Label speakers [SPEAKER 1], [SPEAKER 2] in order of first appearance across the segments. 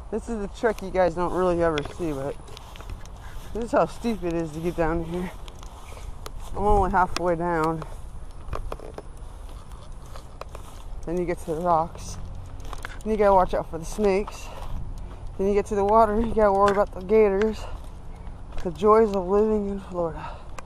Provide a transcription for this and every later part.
[SPEAKER 1] This is the trick you guys don't really ever see, but this is how steep it is to get down here. I'm only halfway down. Then you get to the rocks. Then you gotta watch out for the snakes. Then you get to the water, you gotta worry about the gators. The joys of living in Florida.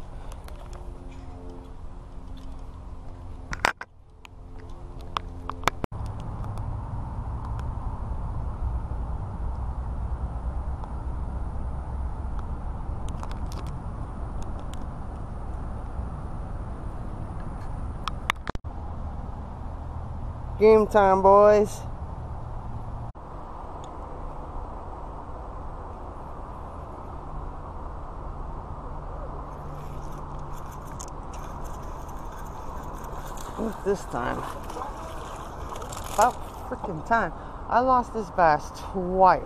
[SPEAKER 1] Game time, boys. What's this time? About freaking time. I lost this bass twice.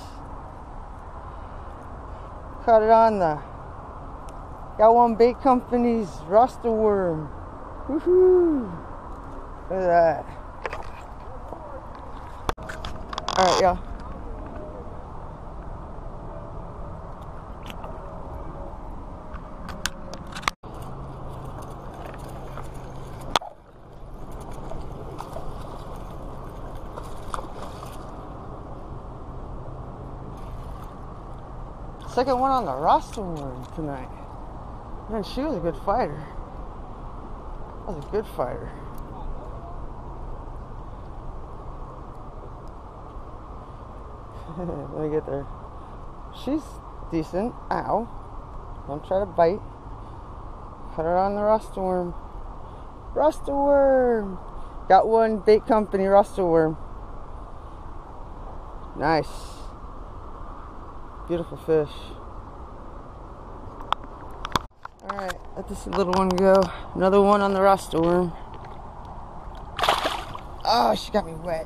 [SPEAKER 1] Caught it on the Got One Bait Company's Rasta worm. Woohoo! Look at that. Alright, y'all. Second one on the Rasta worm tonight. Man, she was a good fighter. That was a good fighter. Let me get there. She's decent. Ow. Don't try to bite. Put her on the Rasta worm. Rasta worm! Got One Bait Company Rasta worm. Nice. Beautiful fish. Alright, let this little one go. Another one on the Rasta worm. Oh, she got me wet.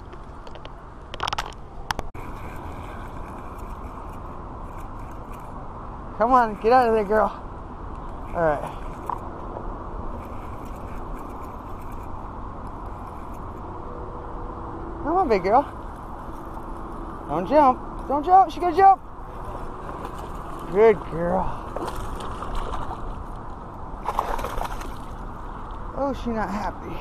[SPEAKER 1] Come on, get out of there, girl. Alright. Come on, big girl. Don't jump. Don't jump. She's gonna jump. Good girl. Oh, she's not happy.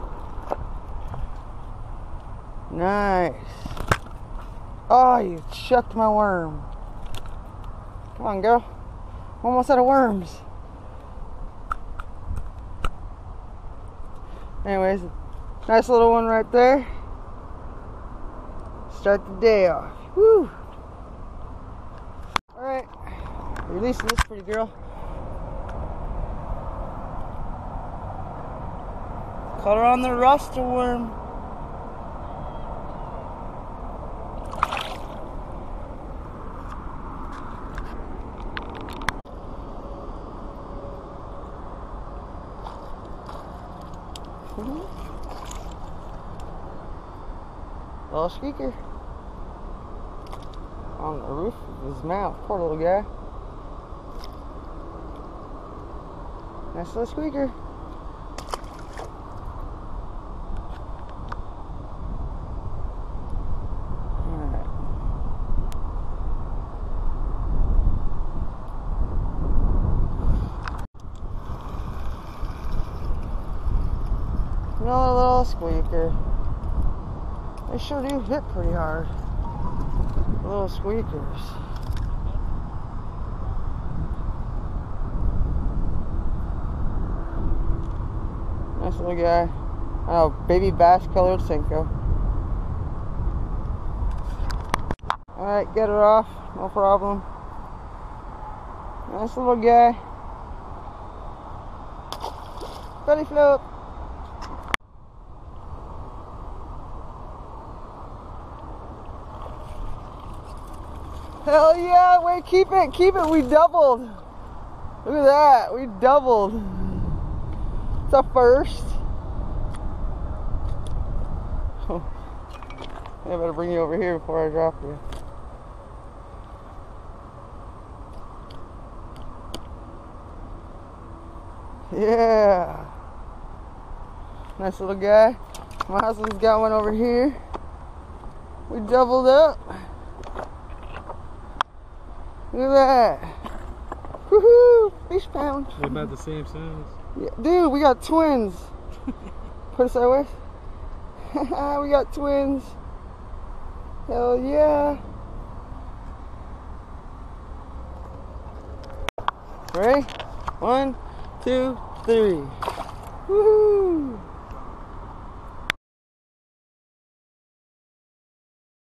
[SPEAKER 1] Nice. Oh, you chucked my worm. Come on, girl. I'm almost out of worms. Anyways, nice little one right there. Start the day off. Woo! Alright. Releasing this pretty girl. Caught her on the Rasta worm. Little squeaker on the roof of his mouth. Poor little guy. Nice little squeaker. Alright. Another little squeaker. They sure do hit pretty hard. Little squeakers. Nice little guy. Oh, baby bass colored Senko. Alright, get her off. No problem. Nice little guy. Belly float. Hell yeah, wait, keep it, we doubled. Look at that, we doubled. It's a first. I better bring you over here before I drop you. Yeah. Nice little guy. My husband's got one over here. We doubled up. Look at that. Woohoo! Fish pound.
[SPEAKER 2] They're about the same size.
[SPEAKER 1] Yeah, dude, we got twins. Put it sideways. We got twins. Hell yeah. Ready? 1, 2, 3. Woohoo!